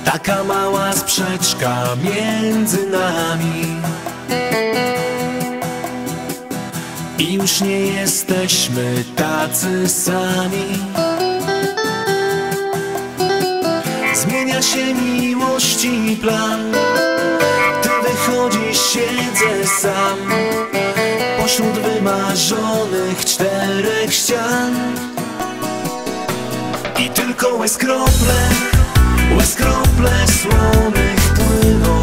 Taka mała sprzeczka między nami i już nie jesteśmy tacy sami. Zmienia się miłość i plan. Ty wychodzisz, siedzę sam pośród wymarzonych 4 ścian. I tylko łez krople słonych płyną.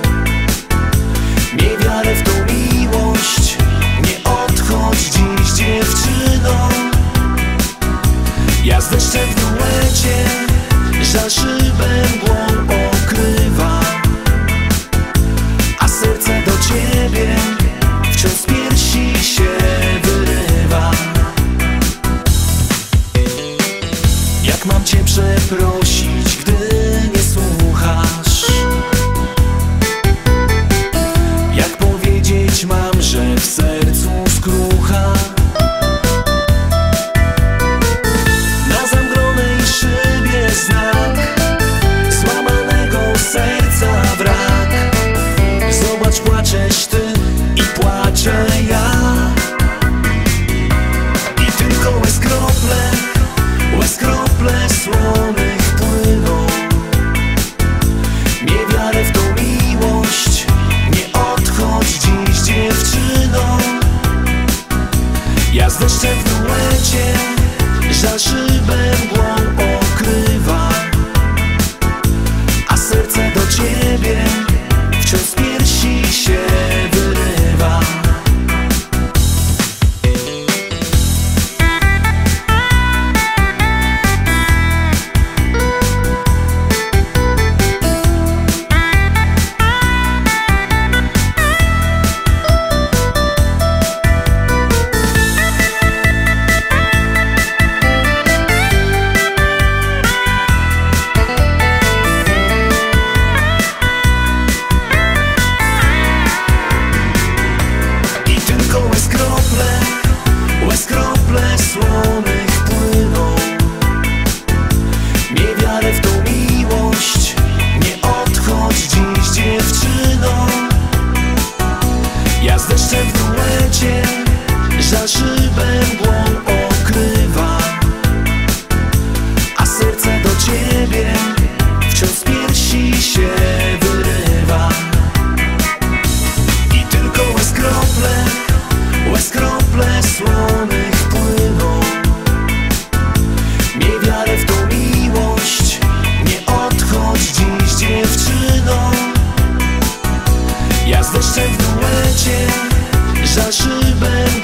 Miej wiarę w tą miłość, nie odchodź dziś dziewczyną. Ja z deszczem w duecie, żal szybę mgłą okrywa, a serce do ciebie wciąż z piersi się wyrywa. Jak mam cię przeprosić, gdy nie słuchasz? Jak powiedzieć mam, że w sercu skrucha? Na zamglonej szybie znak złamanego serca wrak. Zobacz, płaczesz ty i płaczę ja. I tylko łez krople słonych płyną. Miej wiarę w tą miłość, nie odchodź dziś dziewczyną. Ja z deszczem w duecie, żal szybę mgłą okrywa, a serce do ciebie wciąż z piersi się wyrywa. Łez krople słonych płyną. Miej wiarę w tą miłość, nie odchodź dziś dziewczyną. Ja z deszczem w duecie, żal szybę mgłą okrywa, a serce do ciebie wciąż z piersi się wyrywa. I tylko łez krople słonych płyną. Miej wiarę w tą miłość, nie odchodź dziś dziewczyną. Ja z deszczem w duecie, żal szybę